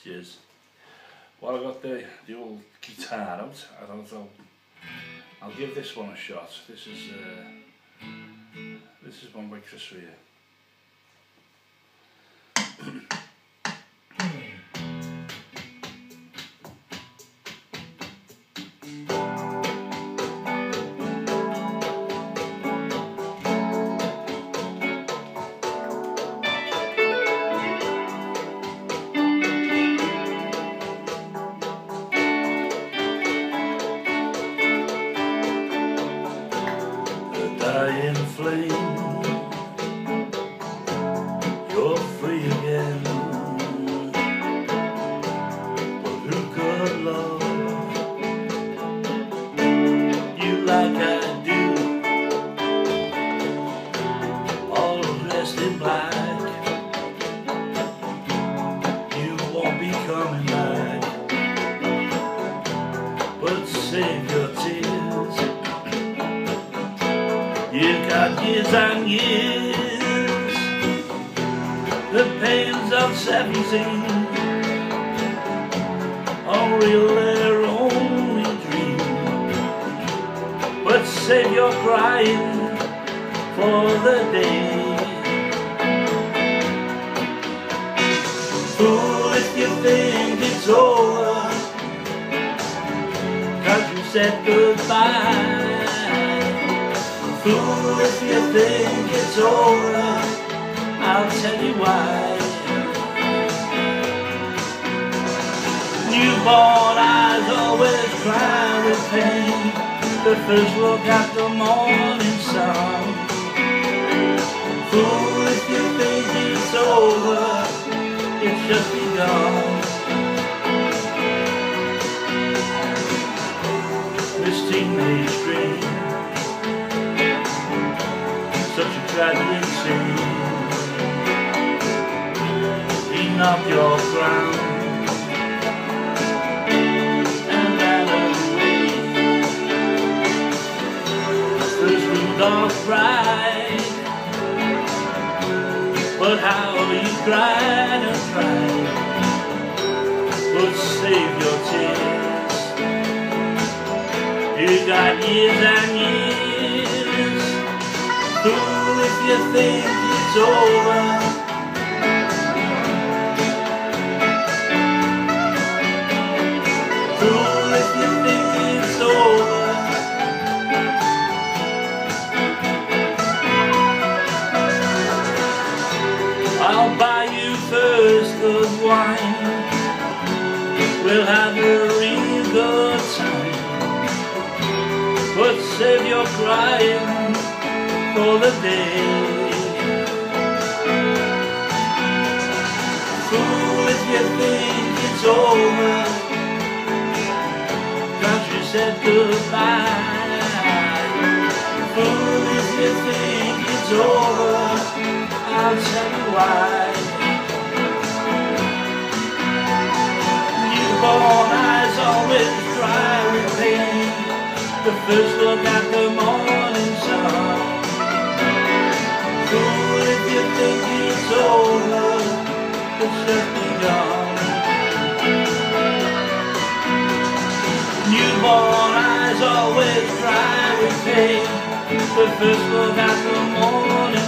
Cheers. While I've got the old guitar out, I thought I'll give this one a shot. This is one by Chris Rea. Dying flame, you're free again, but who could love you like I do, all dressed in black? You won't be coming back, but save your tears. You've got years and years, the pains of 17 are real, their only dream. But save your crying for the day. Fool if you think it's over, 'cause you said goodbye. Fool if you think it's over, I'll tell you why. Newborn eyes always cry with pain, the first look at the morning sun. Fool if you think it's over, it's just begun. This teenage dream, such a tragic scene. He knocked your crown and ran away. First Rudolph cried, but how you cried and cried. But save your tears, you got years and years. Fool if you think it's over, fool if you think it's over. I'll buy you first good wine, we'll have a real good time, but save your crying for the day. Fool if you think it's over, 'cause you said goodbye. Fool if you think it's over, I'll tell you why. Newborn eyes always dry with pain, the first look at the morning sun. Fool if you think it's over, it's just begun. Newborn eyes always dry with pain, the first look at the morning